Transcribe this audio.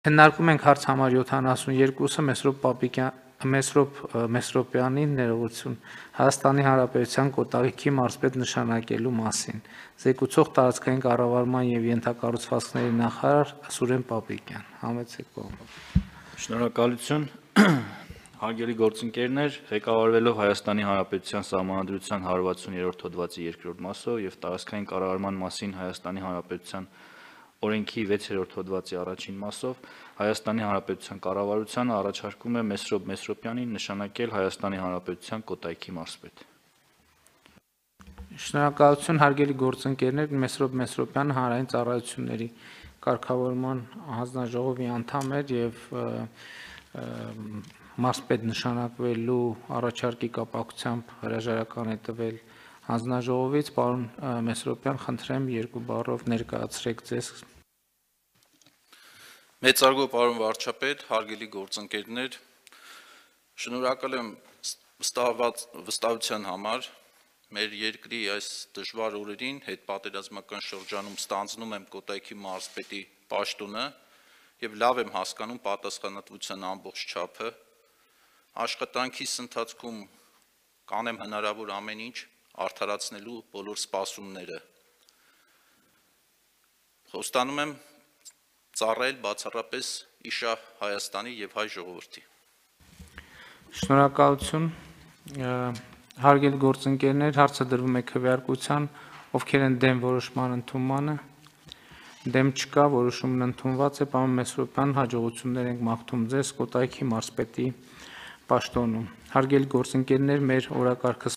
Քննարկում ենք հարց համար 72-ը Մեսրոպ Մեսրոպյանին ներողություն Հայաստանի Հանրապետության Կոտայքի մարզպետ նշանակելու մասին։ Զեկուցող տարածքային կառավարման եւ ենթակառուցվածքների նախարար Սուրեն Պապիկյան։ Համեցեք կողմը։ Շնորհակալություն։ Հարգելի գործընկերներ, ղեկավարվելով Հայաստանի Հանրապետության Սահմանադրության 160-րդ հոդվածի 2-րդ մասով եւ տարածքային կառավարման մասին Հայաստանի Հանրապետության օրենքի 6-րդ հոդվածի առաջին մասով Հայաստանի Հանրապետության կառավարությանը առաջարկում է Մեսրոպ Մեսրոպյանին նշանակել Հայաստանի Հանրապետության Կոտայքի մարզպետ։ Շնորհակալություն հարգելի գործընկերներ, Մեսրոպ Մեսրոպյանը հանրային ծառայությունների կարգավորման հանձնաժողովի անդամ էր եւ մարզպետ նշանակվելու առաջարկի կապակցությամբ հրաժարական է տվել հանձնաժողովից, պարոն Մեսրոպյան, խնդրեմ երկու բառով ներկայացրեք ձեզ։ Մեծարգո պարոն վարչապետ, հարգելի գործընկերներ, շնորհակալ եմ վստահության համար, մեր երկրի այս դժվար օրերին հետպատերազմական շրջանում ստանձնում եմ Կոտայքի մարզպետի պաշտոնը եւ լավ եմ հասկանում պատասխանատվության ամբողջ չափը, աշխատանքիս ընթացքում կանեմ հնարավոր ամեն ինչ արդարացնելու բոլոր սպասումները։ Խոստանում եմ ծառայել բացառապես իշահ Հայաստանի եւ հայ ժողովրդի։ Շնորհակալություն։ Հարգելի գործընկերներ, հարցը դրվում է քվեարկության, ովքեր են դեմ որոշման ընդունմանը։ Դեմ չկա, որոշումն ընդունված է, պարոն Մեսրոպյան, հաջողություններ ենք մաղթում ձեզ Կոտայքի մարզպետի պաշտոնում։ Հարգելի գործընկերներ, մեր օրակարգը